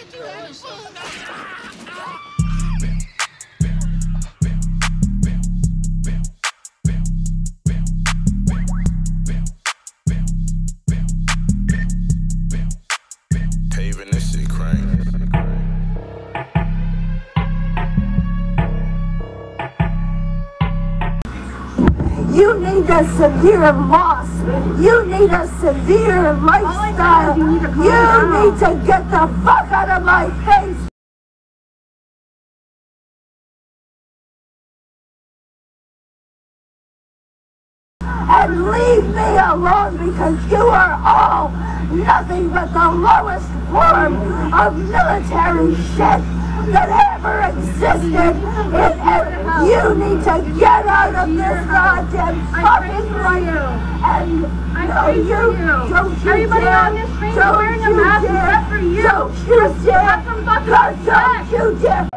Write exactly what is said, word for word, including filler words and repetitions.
Paving this shit crank. You need a severe loss. You need a severe lifestyle. You need to, you need to get the fuck out of my face. And leave me alone, because you are all nothing but the lowest form of military shit that ever existed. It, you need to get out of this goddamn fucking life. And no, you, don't you Everybody dare, on this street don't wearing a you mask dare, except for you. don't you dare, Have some fucking don't you dare.